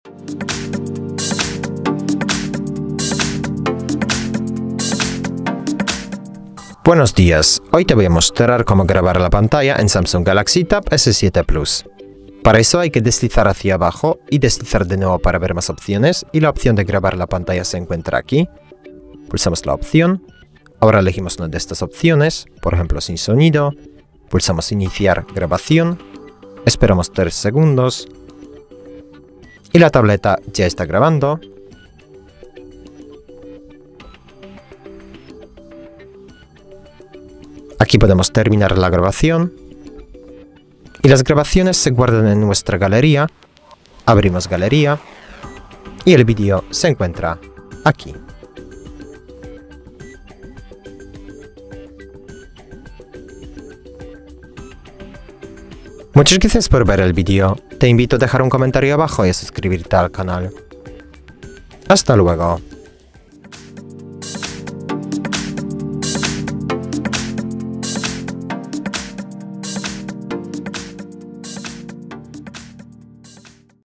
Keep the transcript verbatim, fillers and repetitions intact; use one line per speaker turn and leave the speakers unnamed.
Buenos días, hoy te voy a mostrar cómo grabar la pantalla en Samsung Galaxy Tab S siete Plus. Para eso hay que deslizar hacia abajo y deslizar de nuevo para ver más opciones, y la opción de grabar la pantalla se encuentra aquí. Pulsamos la opción, ahora elegimos una de estas opciones, por ejemplo sin sonido, pulsamos iniciar grabación, esperamos tres segundos y la tableta ya está grabando. Aquí podemos terminar la grabación y las grabaciones se guardan en nuestra galería. Abrimos galería y el vídeo se encuentra aquí. Muchas gracias por ver el vídeo. Te invito a dejar un comentario abajo y a suscribirte al canal. Hasta luego.